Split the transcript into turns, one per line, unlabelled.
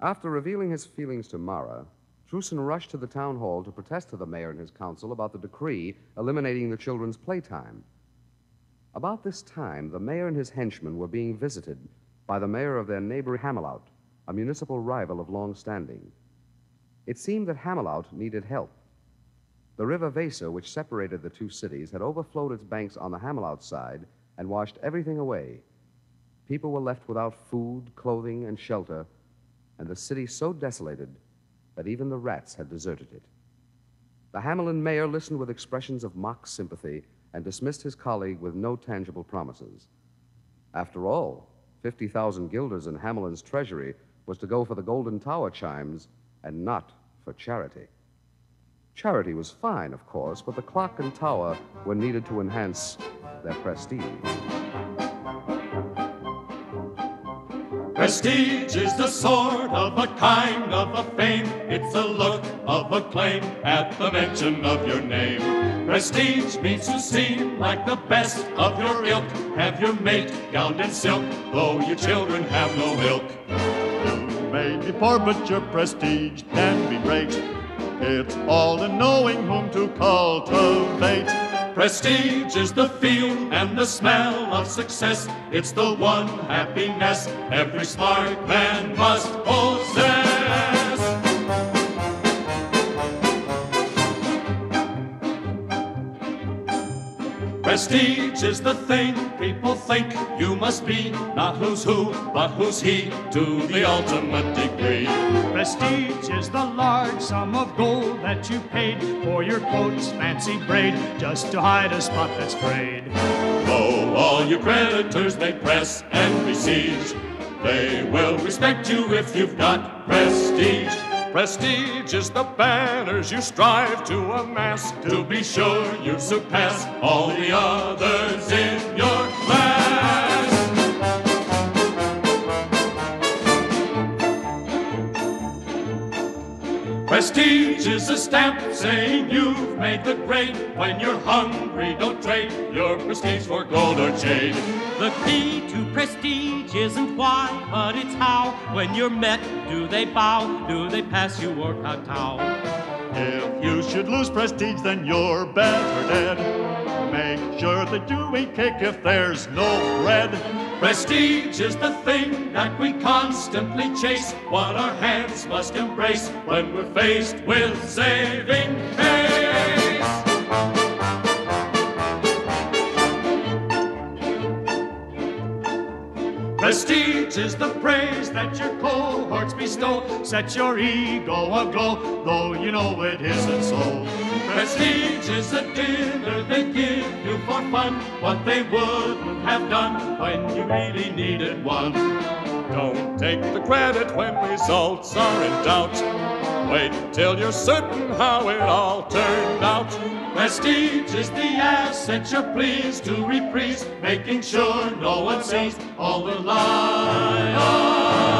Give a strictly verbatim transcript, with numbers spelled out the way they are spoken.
After revealing his feelings to Mara, Truson rushed to the town hall to protest to the mayor and his council about the decree eliminating the children's playtime. About this time, the mayor and his henchmen were being visited by the mayor of their neighbor Hamelout, a municipal rival of long standing. It seemed that Hamelout needed help. The River Weser, which separated the two cities, had overflowed its banks on the Hamelout side and washed everything away. People were left without food, clothing, and shelter, and the city so desolated that even the rats had deserted it. The Hamelin mayor listened with expressions of mock sympathy and dismissed his colleague with no tangible promises. After all, fifty thousand guilders in Hamelin's treasury was to go for the Golden Tower chimes and not for charity. Charity was fine, of course, but the clock and tower were needed to enhance their prestige.
Prestige is the sort of a kind of a fame. It's the look of acclaim at the mention of your name. Prestige means to seem like the best of your ilk. Have your mate gowned in silk, though your children have no milk.
You may be poor, but your prestige can be great. It's all in knowing whom to cultivate.
Prestige is the feel and the smell of success. It's the one happiness every smart man must possess. Prestige is the thing people think you must be, not who's who, but who's he, to the ultimate degree.
Prestige is the large sum of gold that you paid for your coat's fancy braid, just to hide a spot that's frayed.
Though all your creditors may press and besiege, they will respect you if you've got prestige. Prestige is the banners you strive to amass, to be sure you surpass all the others in your class. Prestige is a stamp saying you've made the grade. When you're hungry, don't trade your prestige for gold or jade.
The key to prestige isn't why, but it's how. When you're met, do they bow? Do they pass you or kowtow?
If you should lose prestige, then you're better dead. Make sure that you ain't cake if there's no bread.
Prestige is the thing that we constantly chase, what our hands must embrace when we're faced with saving face. Prestige is the praise that your cohorts bestow, set your ego aglow, though you know it isn't so. Prestige is a dinner they give you for fun, what they wouldn't have done when you really needed one. Don't take the credit when results are in doubt. Wait till you're certain how it all turned out. Prestige is the asset you're pleased to reprise, making sure no one sees all the lies.